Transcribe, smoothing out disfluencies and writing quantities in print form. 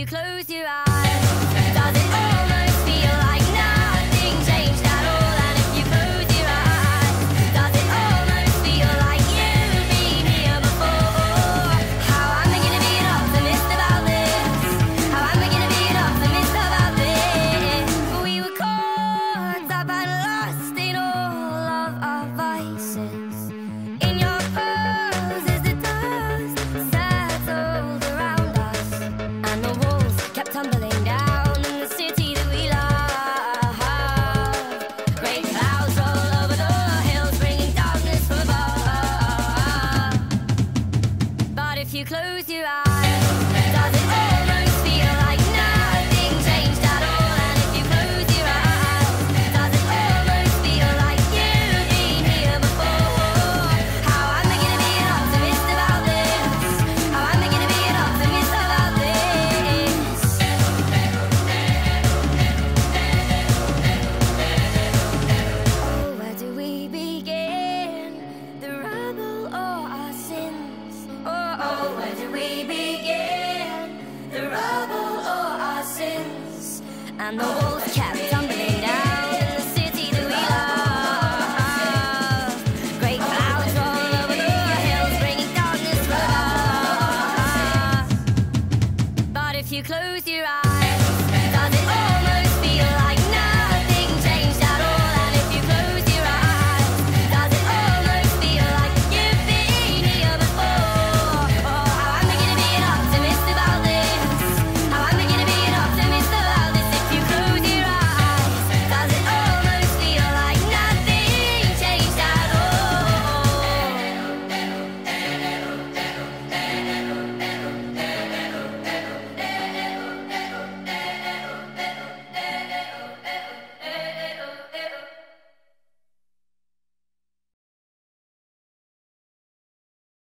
you close your eyes, does it almost feel like nothing changed at all? And if you close your eyes, does it almost feel like you've been here before? How am I gonna be an optimist about this? How am I gonna be an optimist about this? We were caught up and lost in all of our vices. In your poses the dust settled around us, and the walls kept tumbling down in the city that we love. Great clouds roll over the hills, bringing darkness from above. But if you close your eyes, does it almost feel like nothing changed at all? And if you close your eyes, does it almost feel like you've been here before? How am I gonna be an optimist about this? How am I gonna be an optimist about this? Oh, where do we begin? The rubble or our sins? Oh, where do we begin? The rubble or our sins? And the walls kept tumbling down in the city that we love. Great clouds roll over the hills, bringing darkness from above. But if you close your eyes,